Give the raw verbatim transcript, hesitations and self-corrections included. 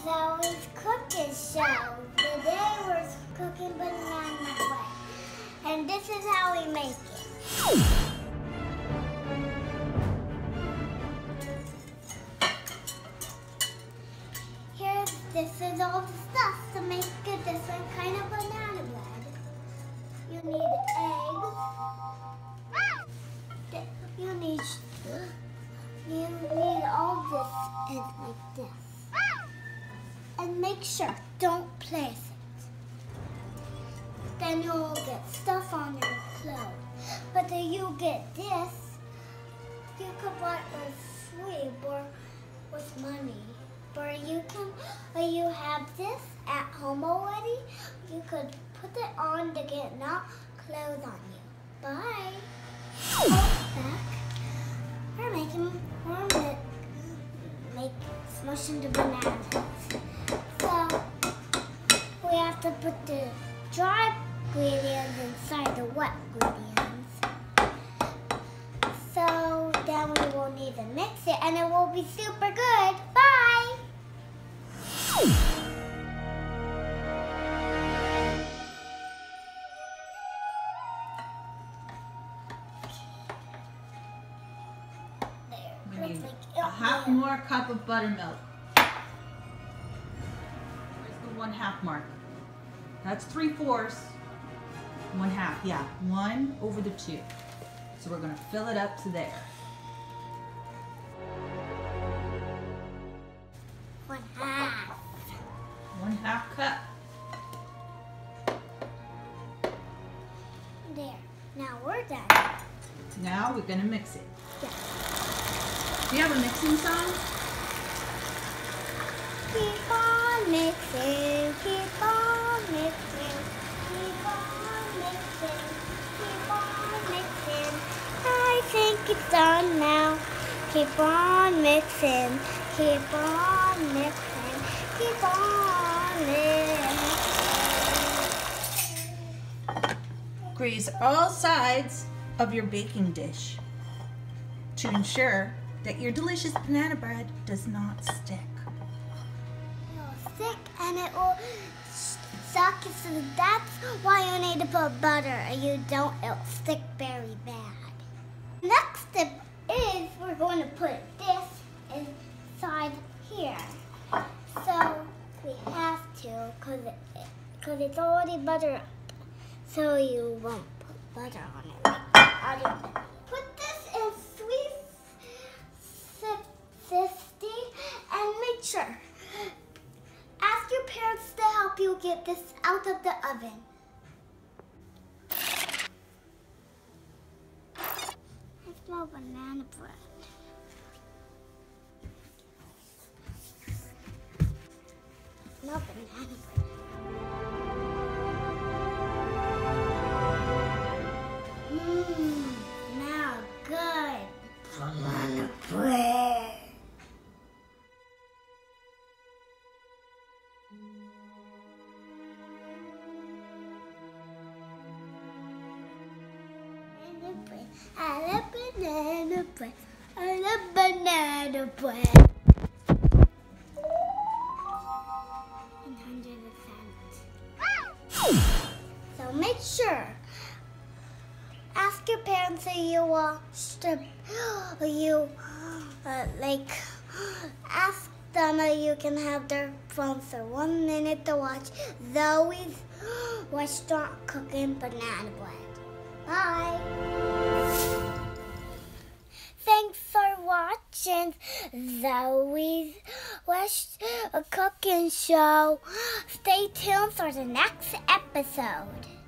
Zoey's cooking show. Today we're cooking banana bread. And this is how we make it. Here, this is all the stuff to make a different kind of banana bread. You need eggs. You need, you need all this and like this. And make sure, don't place it. Then you'll get stuff on your clothes. But then you get this, you could buy a sweep or with money. Or you can, or you have this at home already, you could put it on to get not clothes on you. Bye. Back. We're making, we're make, make smushing the bananas. So we have to put the dry ingredients inside the wet ingredients. So then we will need to mix it and it will be super good. Bye! We need a half more cup of buttermilk. Where's the one half mark? That's three fourths. One half, yeah. One over the two. So we're gonna fill it up to there. One half. One half cup. There. Now we're done. Now we're gonna mix it. Yeah. Do you have a mixing song? Keep on mixing, keep on mixing, keep on mixing, keep on mixing. I think it's done now. Keep on mixing, keep on mixing, keep on mixing. Grease all sides of your baking dish to ensure that your delicious banana bread does not stick. It will stick and it will suck, so that's why you need to put butter, and you don't, it'll stick very bad. Next step is we're going to put this inside here. So we have to, because it, cause it's already butter up, so you won't put butter on it like that. Put this in sweet fifty and make sure. Ask your parents to help you get this out of the oven. I smell banana bread. I smell banana bread. Mmm, smell good. Banana bread. I love banana bread. I love banana bread. one hundred percent. So make sure. Ask your parents if you watch them. You uh, like ask them if you can have their phone for one minute to watch Zoey's restaurant cooking banana bread. Bye. Thanks for watching Zoey's West Cooking Show. Stay tuned for the next episode.